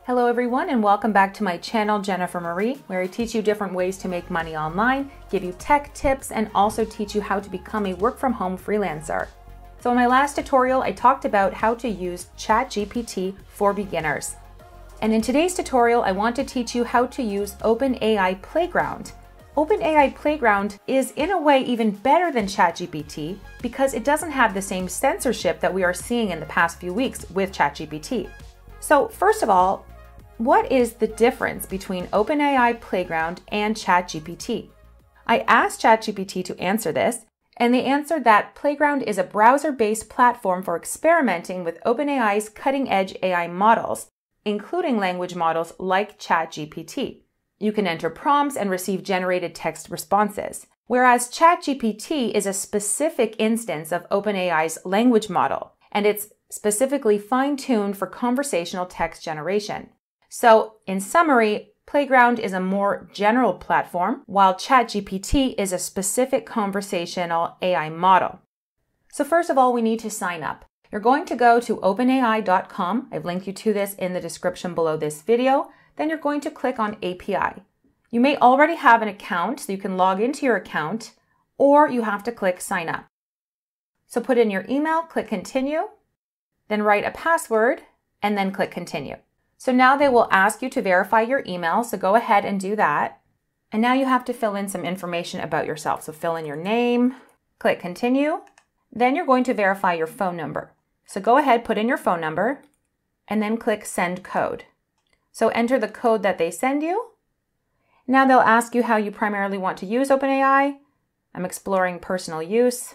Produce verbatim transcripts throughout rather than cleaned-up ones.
Hello everyone and welcome back to my channel, Jennifer Marie, where I teach you different ways to make money online, give you tech tips, and also teach you how to become a work-from-home freelancer. So in my last tutorial, I talked about how to use ChatGPT for beginners. And in today's tutorial, I want to teach you how to use OpenAI Playground. OpenAI Playground is in a way even better than ChatGPT because it doesn't have the same censorship that we are seeing in the past few weeks with ChatGPT. So first of all, what is the difference between OpenAI Playground and ChatGPT? I asked ChatGPT to answer this, and they answered that Playground is a browser-based platform for experimenting with OpenAI's cutting-edge A I models, including language models like ChatGPT. You can enter prompts and receive generated text responses, whereas ChatGPT is a specific instance of OpenAI's language model, and it's specifically fine-tuned for conversational text generation. So, in summary, Playground is a more general platform, while ChatGPT is a specific conversational A I model. So first of all, we need to sign up. You're going to go to open A I dot com. I've linked you to this in the description below this video. Then you're going to click on A P I. You may already have an account, so you can log into your account, or you have to click Sign Up. So put in your email, click Continue, then write a password, and then click Continue. So now they will ask you to verify your email, so go ahead and do that. And now you have to fill in some information about yourself. So fill in your name, click Continue, then you're going to verify your phone number. So go ahead, put in your phone number, and then click Send Code. So enter the code that they send you. Now they'll ask you how you primarily want to use OpenAI. I'm exploring personal use.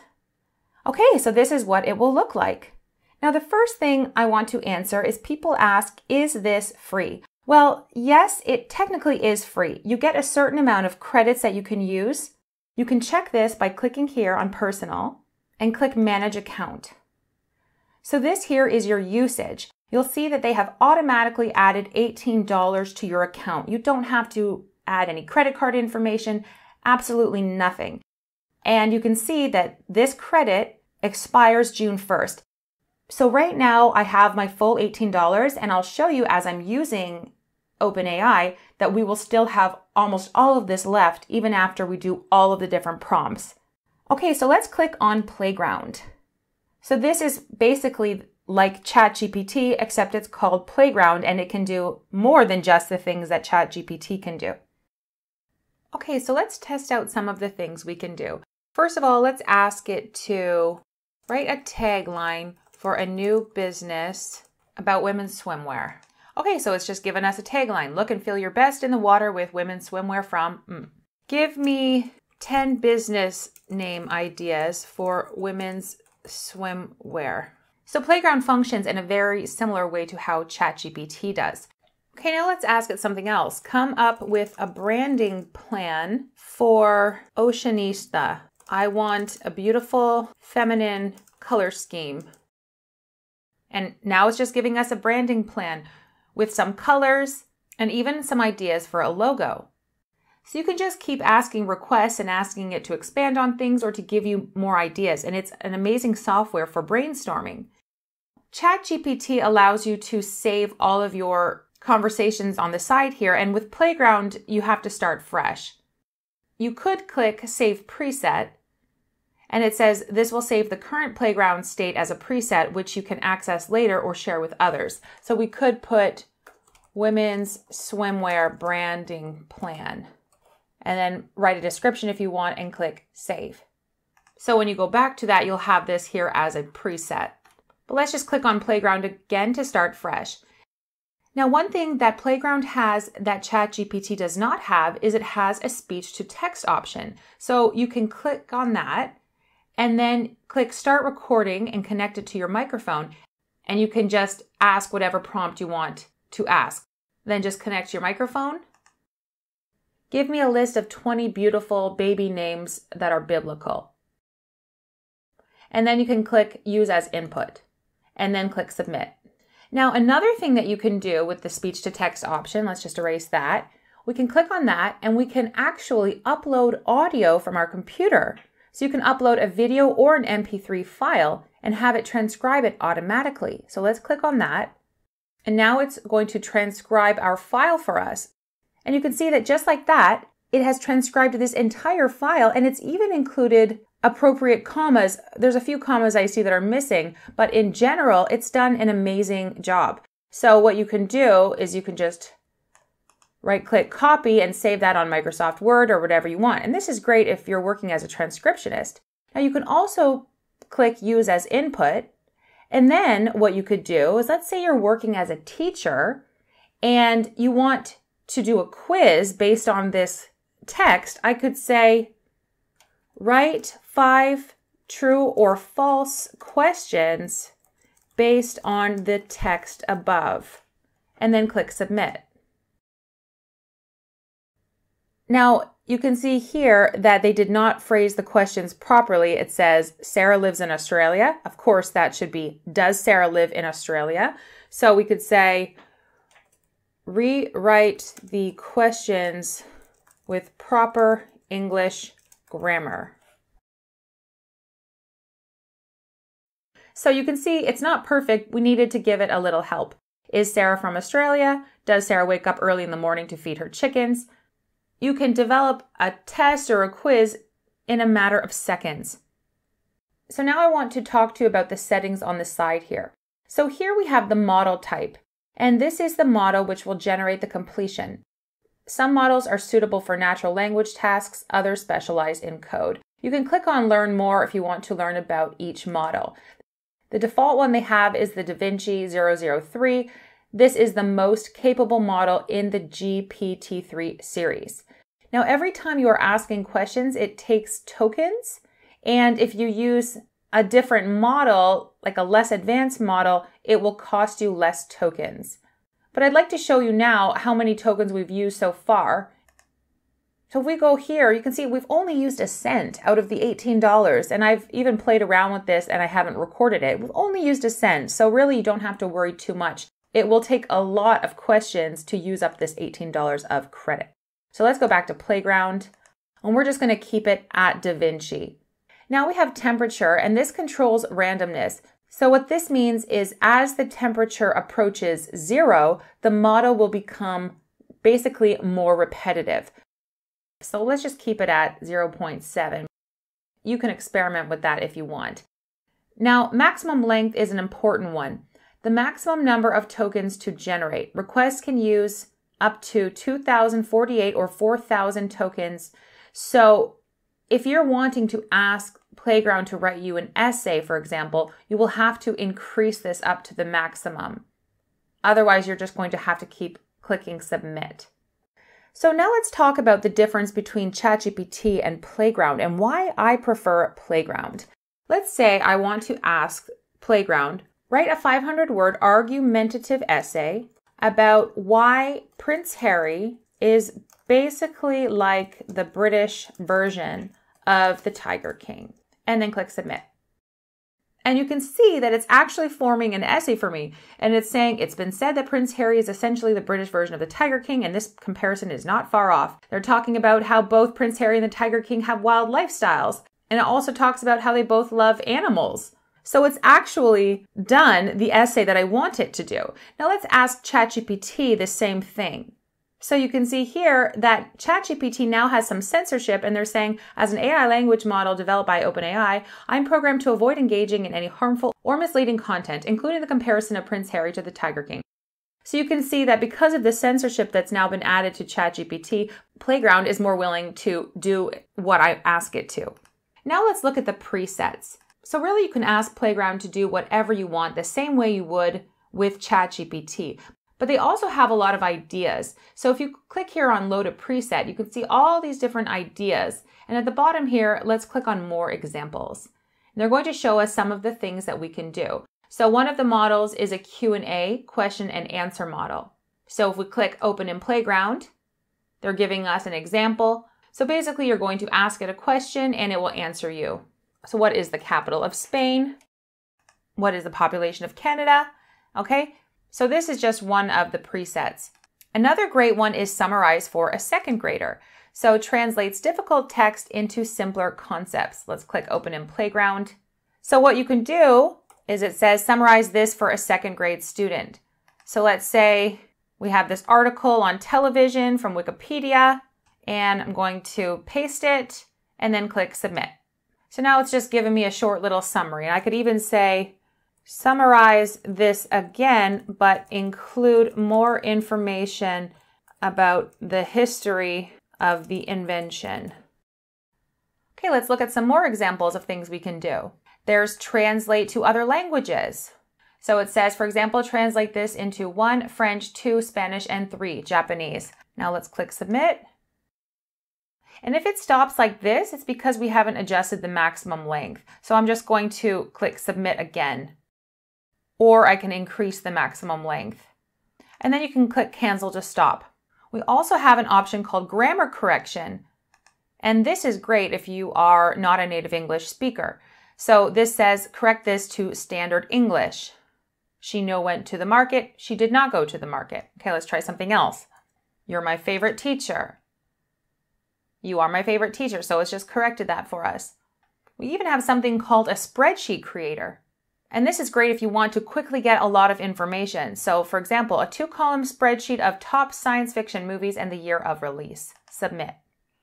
Okay, so this is what it will look like. Now, the first thing I want to answer is people ask, is this free? Well, yes, it technically is free. You get a certain amount of credits that you can use. You can check this by clicking here on Personal and click Manage Account. So this here is your usage. You'll see that they have automatically added eighteen dollars to your account. You don't have to add any credit card information, absolutely nothing. And you can see that this credit expires June first. So right now I have my full eighteen dollars, and I'll show you as I'm using OpenAI that we will still have almost all of this left even after we do all of the different prompts. Okay, so let's click on Playground. So this is basically like ChatGPT, except it's called Playground and it can do more than just the things that ChatGPT can do. Okay, so let's test out some of the things we can do. First of all, let's ask it to write a tagline for a new business about women's swimwear. Okay, so it's just given us a tagline. Look and feel your best in the water with women's swimwear from mm. Give me ten business name ideas for women's swimwear. So Playground functions in a very similar way to how ChatGPT does. Okay, now let's ask it something else. Come up with a branding plan for Oceanista. I want a beautiful feminine color scheme. And now it's just giving us a branding plan with some colors and even some ideas for a logo. So you can just keep asking requests and asking it to expand on things or to give you more ideas. And it's an amazing software for brainstorming. ChatGPT allows you to save all of your conversations on the side here. And with Playground, you have to start fresh. You could click Save Preset. And it says this will save the current Playground state as a preset, which you can access later or share with others. So we could put women's swimwear branding plan and then write a description if you want and click Save. So when you go back to that, you'll have this here as a preset. But let's just click on Playground again to start fresh. Now, one thing that Playground has that ChatGPT does not have is it has a speech to text option. So you can click on that and then click Start Recording and connect it to your microphone. And you can just ask whatever prompt you want to ask. Then just connect your microphone. Give me a list of twenty beautiful baby names that are biblical. And then you can click Use as Input and then click Submit. Now, another thing that you can do with the speech to text option, let's just erase that. We can click on that and we can actually upload audio from our computer. So you can upload a video or an M P three file and have it transcribe it automatically. So let's click on that. And now it's going to transcribe our file for us. And you can see that just like that, it has transcribed this entire file, and it's even included appropriate commas. There's a few commas I see that are missing, but in general, it's done an amazing job. So what you can do is you can just right-click copy and save that on Microsoft Word or whatever you want. And this is great if you're working as a transcriptionist. Now you can also click use as input. And then what you could do is, let's say you're working as a teacher and you want to do a quiz based on this text. I could say, write five true or false questions based on the text above, and then click submit. Now, you can see here that they did not phrase the questions properly. It says, Sarah lives in Australia. Of course, that should be, does Sarah live in Australia? So we could say, rewrite the questions with proper English grammar. So you can see it's not perfect. We needed to give it a little help. Is Sarah from Australia? Does Sarah wake up early in the morning to feed her chickens? You can develop a test or a quiz in a matter of seconds. So now I want to talk to you about the settings on the side here. So here we have the model type, and this is the model which will generate the completion. Some models are suitable for natural language tasks, others specialize in code. You can click on Learn More if you want to learn about each model. The default one they have is the DaVinci zero zero three. This is the most capable model in the G P T three series. Now, every time you are asking questions, it takes tokens. And if you use a different model, like a less advanced model, it will cost you less tokens. But I'd like to show you now how many tokens we've used so far. So if we go here, you can see we've only used a cent out of the eighteen dollars. And I've even played around with this and I haven't recorded it. We've only used a cent. So really you don't have to worry too much. It will take a lot of questions to use up this eighteen dollars of credit. So let's go back to Playground, and we're just going to keep it at DaVinci. Now we have temperature, and this controls randomness. So what this means is as the temperature approaches zero, the model will become basically more repetitive. So let's just keep it at zero point seven. You can experiment with that if you want. Now, maximum length is an important one. The maximum number of tokens to generate. Requests can use up to two thousand forty-eight or four thousand tokens. So if you're wanting to ask Playground to write you an essay, for example, you will have to increase this up to the maximum. Otherwise, you're just going to have to keep clicking submit. So now let's talk about the difference between ChatGPT and Playground and why I prefer Playground. Let's say I want to ask Playground, write a five hundred word argumentative essay about why Prince Harry is basically like the British version of the Tiger King, and then click submit. And you can see that it's actually forming an essay for me, and it's saying it's been said that Prince Harry is essentially the British version of the Tiger King, and this comparison is not far off. They're talking about how both Prince Harry and the Tiger King have wild lifestyles, and it also talks about how they both love animals. So it's actually done the essay that I want it to do. Now let's ask ChatGPT the same thing. So you can see here that ChatGPT now has some censorship, and they're saying, as an A I language model developed by OpenAI, I'm programmed to avoid engaging in any harmful or misleading content, including the comparison of Prince Harry to the Tiger King. So you can see that because of the censorship that's now been added to ChatGPT, Playground is more willing to do what I ask it to. Now let's look at the presets. So really you can ask Playground to do whatever you want the same way you would with ChatGPT. But they also have a lot of ideas. So if you click here on load a preset, you can see all these different ideas. And at the bottom here, let's click on more examples. And they're going to show us some of the things that we can do. So one of the models is a Q and A, question and answer model. So if we click open in Playground, they're giving us an example. So basically you're going to ask it a question and it will answer you. So what is the capital of Spain? What is the population of Canada? Okay, so this is just one of the presets. Another great one is Summarize for a second grader. So it translates difficult text into simpler concepts. Let's click open in Playground. So what you can do is it says summarize this for a second grade student. So let's say we have this article on television from Wikipedia, and I'm going to paste it and then click submit. So now it's just giving me a short little summary. And I could even say, summarize this again, but include more information about the history of the invention. Okay, let's look at some more examples of things we can do. There's translate to other languages. So it says, for example, translate this into one French, two Spanish, and three Japanese. Now let's click submit. And if it stops like this, it's because we haven't adjusted the maximum length. So I'm just going to click submit again. Or I can increase the maximum length. And then you can click cancel to stop. We also have an option called grammar correction. And this is great if you are not a native English speaker. So this says, correct this to standard English. She no went to the market. She did not go to the market. Okay, let's try something else. You're my favorite teacher. You are my favorite teacher. So it's just corrected that for us. We even have something called a Spreadsheet Creator. And this is great if you want to quickly get a lot of information. So for example, a two-column spreadsheet of top science fiction movies and the year of release. Submit.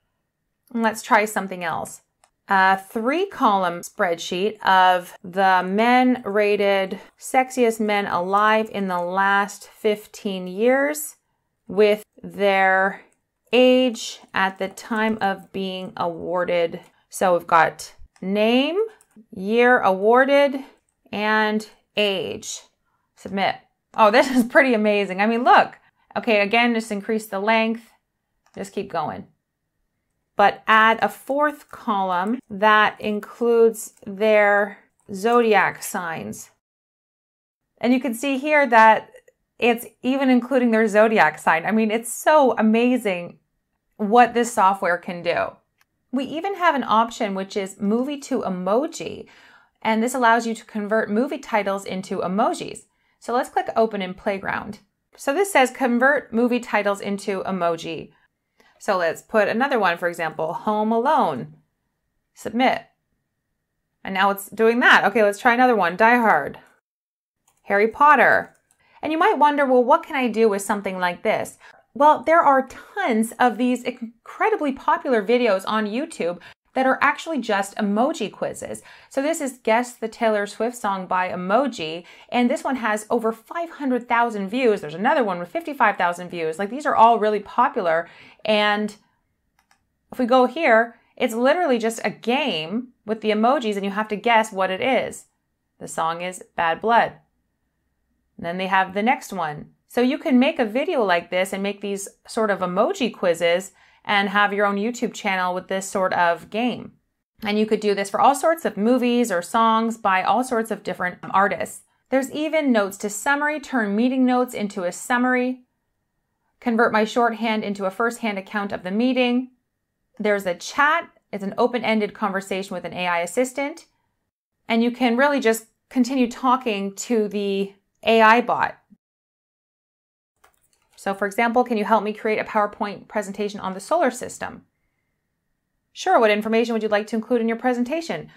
And let's try something else. A three-column spreadsheet of the men rated sexiest men alive in the last fifteen years with their age at the time of being awarded. So we've got name, year awarded, and age. Submit. Oh, this is pretty amazing. I mean, look. Okay, again, just increase the length. Just keep going. But add a fourth column that includes their zodiac signs. And you can see here that it's even including their zodiac sign. I mean, it's so amazing what this software can do. We even have an option which is movie to emoji. And this allows you to convert movie titles into emojis. So let's click open in Playground. So this says convert movie titles into emoji. So let's put another one, for example, Home Alone. Submit. And now it's doing that. Okay, let's try another one, Die Hard. Harry Potter. And you might wonder, well, what can I do with something like this? Well, there are tons of these incredibly popular videos on YouTube that are actually just emoji quizzes. So this is Guess the Taylor Swift Song by Emoji, and this one has over five hundred thousand views. There's another one with fifty-five thousand views. Like, these are all really popular, and if we go here, it's literally just a game with the emojis, and you have to guess what it is. The song is Bad Blood. And then they have the next one. So you can make a video like this and make these sort of emoji quizzes and have your own YouTube channel with this sort of game. And you could do this for all sorts of movies or songs by all sorts of different artists. There's even notes to summary, turn meeting notes into a summary, convert my shorthand into a first-hand account of the meeting. There's a chat. It's an open-ended conversation with an A I assistant. And you can really just continue talking to the A I bot. So for example, can you help me create a PowerPoint presentation on the solar system? Sure, what information would you like to include in your presentation?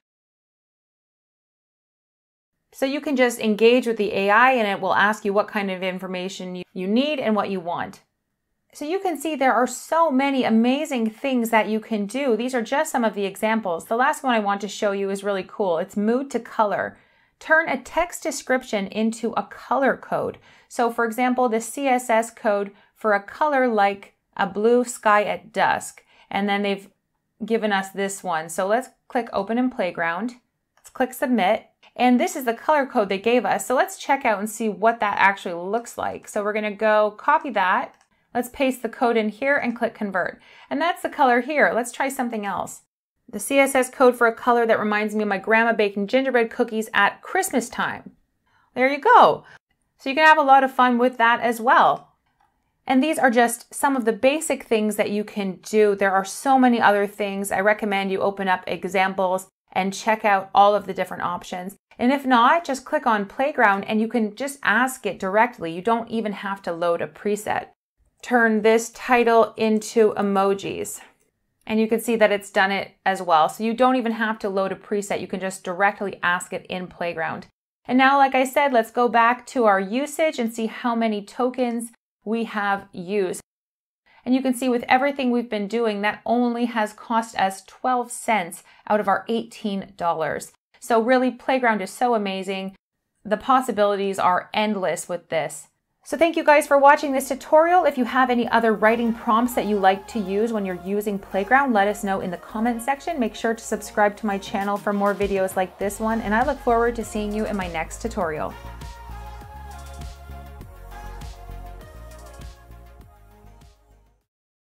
So you can just engage with the A I and it will ask you what kind of information you need and what you want. So you can see there are so many amazing things that you can do. These are just some of the examples. The last one I want to show you is really cool. It's mood to color. Turn a text description into a color code. So for example, the C S S code for a color like a blue sky at dusk. And then they've given us this one. So let's click open in Playground. Let's click submit. And this is the color code they gave us. So let's check out and see what that actually looks like. So we're gonna go copy that. Let's paste the code in here and click convert. And that's the color here. Let's try something else. The C S S code for a color that reminds me of my grandma baking gingerbread cookies at Christmas time. There you go. So you can have a lot of fun with that as well. And these are just some of the basic things that you can do. There are so many other things. I recommend you open up examples and check out all of the different options. And if not, just click on Playground and you can just ask it directly. You don't even have to load a preset. Turn this title into emojis. And you can see that it's done it as well. So you don't even have to load a preset. You can just directly ask it in Playground. And now, like I said, let's go back to our usage and see how many tokens we have used. And you can see with everything we've been doing, that only has cost us twelve cents out of our eighteen dollars. So really, Playground is so amazing. The possibilities are endless with this. So thank you guys for watching this tutorial. If you have any other writing prompts that you like to use when you're using Playground, let us know in the comment section. Make sure to subscribe to my channel for more videos like this one, and I look forward to seeing you in my next tutorial.